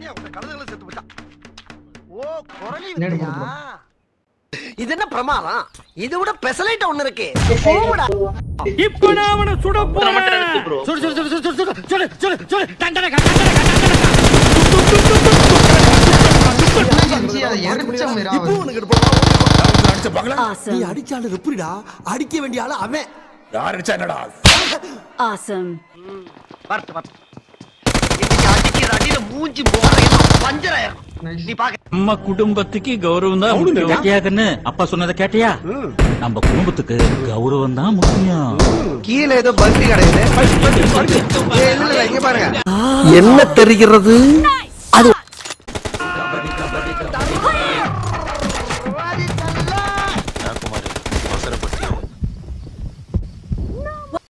இது என்ன பிரமாதம்? இது விட பெசலைட் ஒண்ணு இருக்கு. இப்ப நான் அவனை சுட போறேன். சுடு சுடு சுடு சுடு சுடு சுடு சுடு சுடு டண்டன டண்டன நீ அடிச்சாலும் எப்படிடா? அடிக்க வேண்டிய ஆளு அவன். யார் அடிச்சா என்னடா? Awesome. பார்த்து பார்த்து. இன்னைக்கு அடிக்கிற அடியில மூஞ்சி மோரையெல்லாம் பஞ்சராயிரும். நீ பாக்க. நம்ம குடும்பத்துக்கு கௌரவம் தான் முக்கியம். கேட்டியா கண்ணு? அப்பா சொன்னதை கேட்டியா? நம்ம குடும்பத்துக்கு கௌரவம் தான் முக்கியம். கீழே ஏதோ பந்தி கிடையாது. இங்க பாருங்க. என்ன தெரிகிறது?